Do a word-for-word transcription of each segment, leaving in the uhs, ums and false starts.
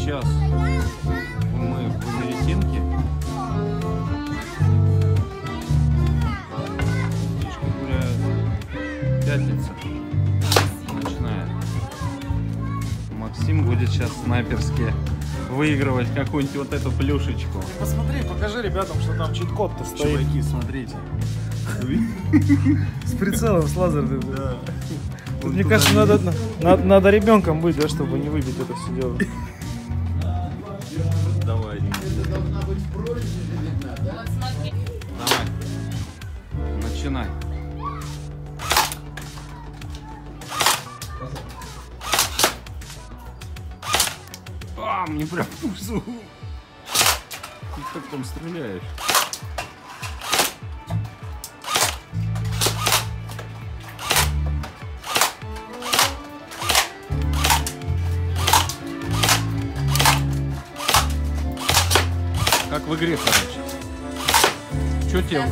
сейчас мы в Америтинке. Птички гуляют. Пятница. Начинает. Максим будет сейчас снайперски выигрывать какую-нибудь вот эту плюшечку. Посмотри, покажи ребятам, что там чит-код-то стоит. Чуваки, смотрите. С прицелом, с лазерным. Да. Тут, мне кажется, надо, надо, надо ребенком быть, да, чтобы не выбить это все дело. Давай. Давай. Начинай. А, мне прям в пузу. Ты как там стреляешь? Как в игре, короче. Чё тебе?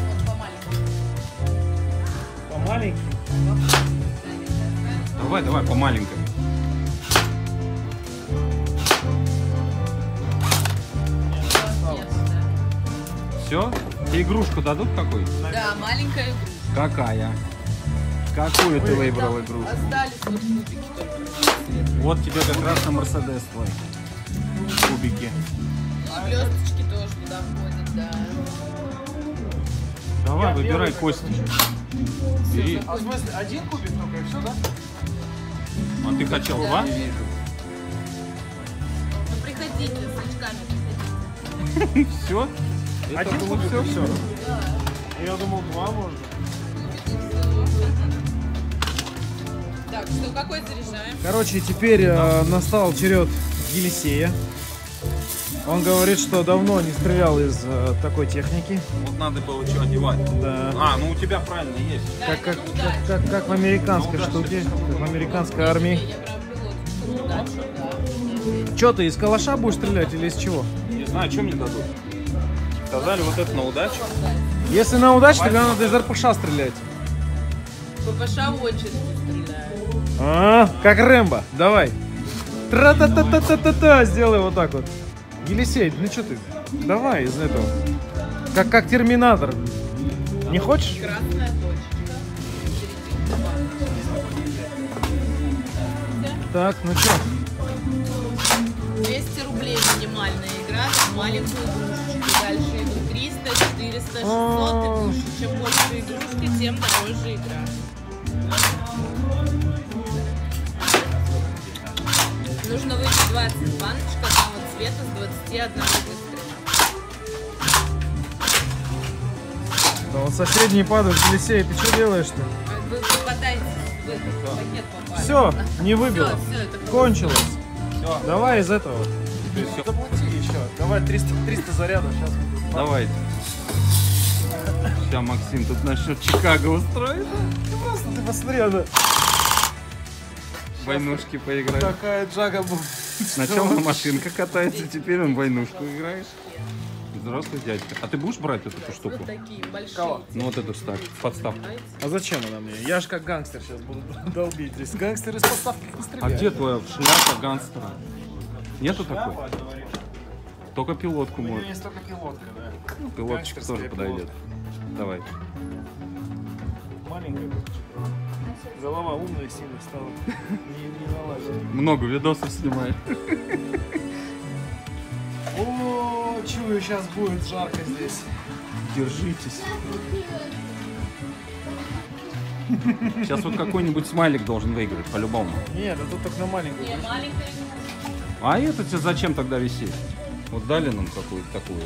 По маленьким? Давай, давай, по маленькой. Все? Тебе игрушку дадут какую? Да, маленькая игрушка. Какая? Какую ты выбрал игрушку? Остались вот кубики только. Вот тебе как раз на Мерседес твой. Кубики. И блесточки тоже туда входят, да. Давай, выбирай кости. Бери. А в смысле, один кубик только и все, да? А ты хотел Да. два? Ну приходите, с очками приходите. Все? Один кубик, все, все. все. Я думал, два можно. Так, что, какой заряжаем? Короче, теперь э, настал черед Елисея. Он говорит, что давно не стрелял из э, такой техники. Вот надо было что одевать. Да. А, ну у тебя правильно есть. Как, как, как, как, как в американской Ну, да, штуке, как в американской армии. Я прям пилот. Удачи, да. Че, ты из калаша будешь стрелять или из чего? Не знаю, что мне дадут. Сказали вот это на удачу. Если на удачу, тогда надо из эр пэ ша стрелять. ППШ в очередь стреляю. А, как Рэмбо, давай. Тра-та-та-та-та-та-та, сделай вот так вот. Елисей, ну что ты? Давай из этого. Как, как Терминатор. Не хочешь? Красная точечка. Так, ну что? двести рублей минимальная игра, маленькую игрушечку. Дальше идут триста, четыреста, шестьсот и выше. Чем больше игрушки, тем дороже игра. Нужно выйти двадцать баночек одного цвета с двадцати одной выстрела. Да, вот со средней падают. Елисей, ты что делаешь-то? Вы попадаете в этот пакет попали. Все, не выбило. Всё, всё, это было. Кончилось. Все. Давай из этого. Все. Заплати еще. Давай триста, триста зарядов. Сейчас. Давай. Сейчас Максим тут начнет Чикаго устроить. Просто ты посмотри, она Войнушки поиграть. такая джага была. Сначала машинка катается, теперь он войнушку играешь. Взрослый дядька. А ты будешь брать вот эту штуку? Вот такие большие. Кого? Ну вот эту ставь, подставку. А зачем она мне? Я же как гангстер сейчас буду долбить. Здесь гангстер из подставки не А стреляет. где твоя шляпа гангстера? Нету такой? Только пилотку У меня может. есть только пилотка, да. Ну, пилоточка Гангстерская тоже подойдет. Давай. Маленькая. Голова умная сильно стала. Не, не налазит. Много видосов снимает. О, чую, сейчас будет жарко здесь. Держитесь. Сейчас вот какой-нибудь смайлик должен выиграть, по-любому. Нет, а тут только на маленькую. Не, маленькая игрушка. А это тебе зачем тогда висеть? Вот дали нам какую-то такую.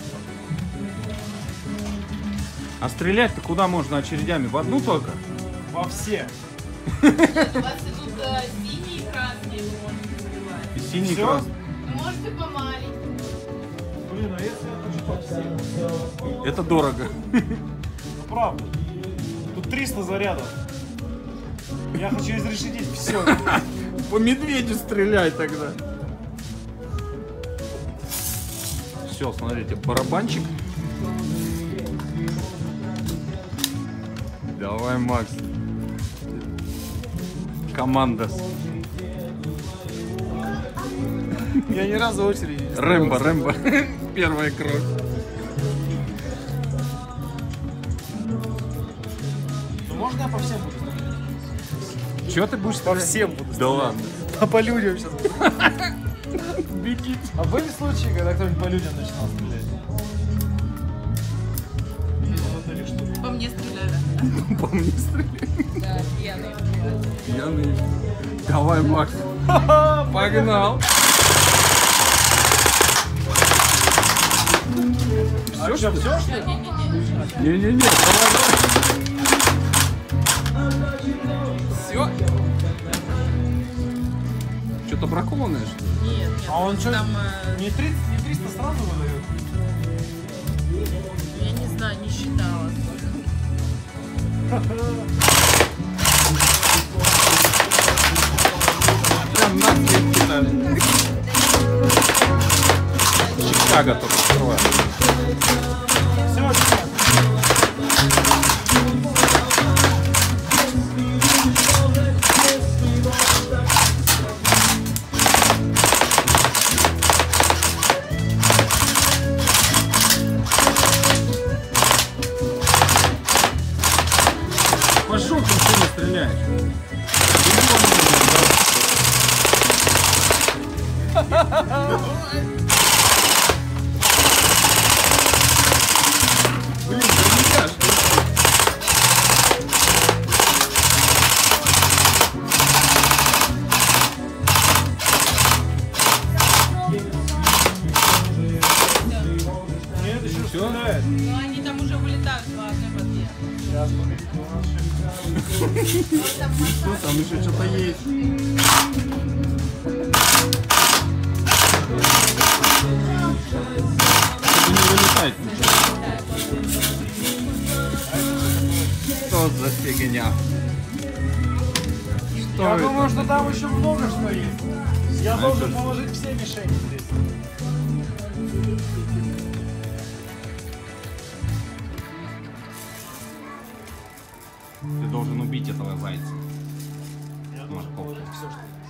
А стрелять-то куда можно очередями? В одну только? Во все. Нет, у вас идут э, синие и красные, вы можете убивать. И синий, Всё? красный. Вы можете по маленькому. Блин, а если я хочу по всем? Это дорого. Ну правда. Тут триста зарядов. Я хочу изрешетить все. По медведю стреляй тогда. Все, смотрите, барабанчик. Давай, Макс. Командос. Я ни разу очереди не Рэмбо, стоял. Рэмбо. Первая кровь. Ну, можно я по всем буду стрелять? Чего ты будешь По стрелять? всем буду Да стрелять. ладно. А по людям сейчас. Бегите. А были случаи, когда кто-нибудь по людям начинал стрелять? По мне стреляли. По мне стреляй. Да, пьяные. Пьяный. Давай, Макс. Погнал. Все, что, все, что ли? Не-не-не. Не-не-не, давай. Все. Что-то бракованное, что ли? Нет, нет. А он что, Там, э, не тридцать, не триста сразу выдает? я не знаю, не считала. Прям нас не кидали. Чикаго только открывает. Все, все. Пошел, ты что не стреляешь? Блин, да нельзя, что ли? Нет, еще Всё? стреляет. Ну, они там уже вылетают по одной воде. Сейчас, смотрите, у нас еще Что там еще что-то есть? Чтобы не вылетает ничего. Что за фигня? Что Я это? думаю, что там еще много что есть. Я А должен это- положить все мишени здесь. Ты должен убить этого зайца. Я должен Морковка. положить все, что